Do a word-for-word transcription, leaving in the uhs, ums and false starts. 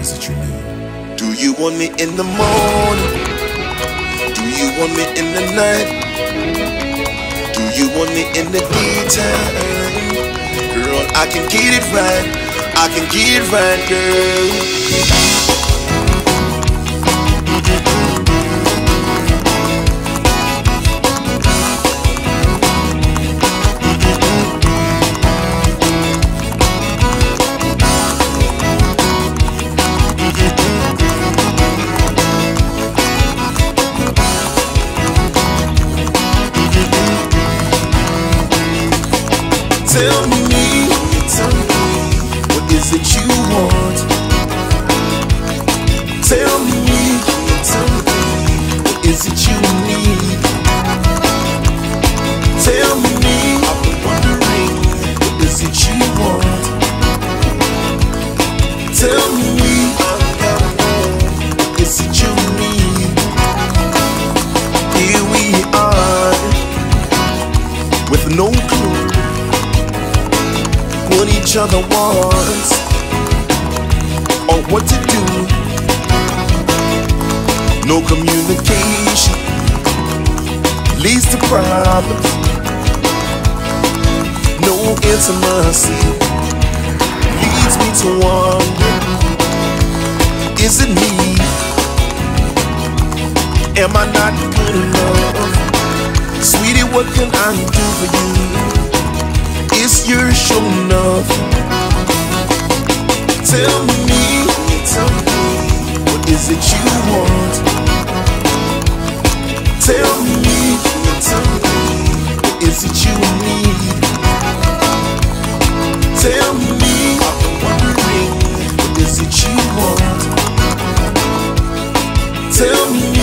is it you need? Do you want me in the morning? Do you want me in the night? Do you want me in the daytime? Girl, I can get it right. I can get it right, girl. Tell me, tell me, what is it you want? Tell me, tell me, what is it you need? Tell me, I've been wondering, what is it you want? Tell me, I gotta know, what is it you need? Here we are, with no clue what each other wants or what to do. No communication leads to problems. No intimacy leads me to wonder, is it me? Am I not good enough? Sweetie, what can I do for you? It's your show enough. Tell me, tell me, what is it you want? Tell me, tell me, what is it you need? Tell me, I've been wondering, what is it you want? Tell me.